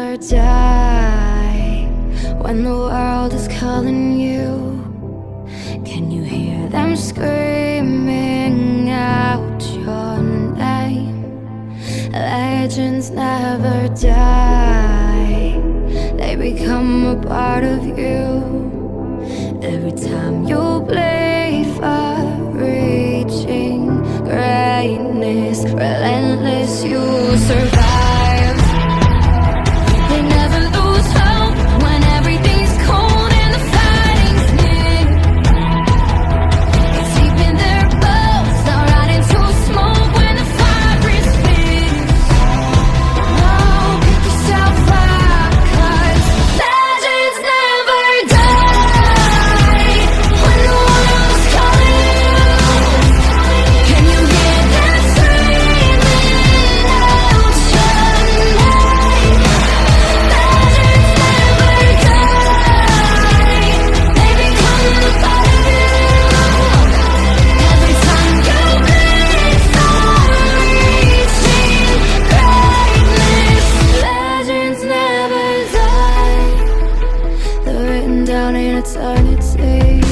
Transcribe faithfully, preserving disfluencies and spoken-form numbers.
never die. When the world is calling you, can you hear them screaming out your name? Legends never die, they become a part of you. Every time you bleed for reaching greatness, relentless, you survive. They never lose hope when everything's cold and the fighting's near. It's deep in their bones, they'll ride into smoke when the fire is fierce. No, pick yourself up, 'cause legends never die. When the world's calling you, can you hear them screaming out your name? Legends never die, they become a part of you. Every time you bleed for reaching greatness, legends never die, they're written down in eternity.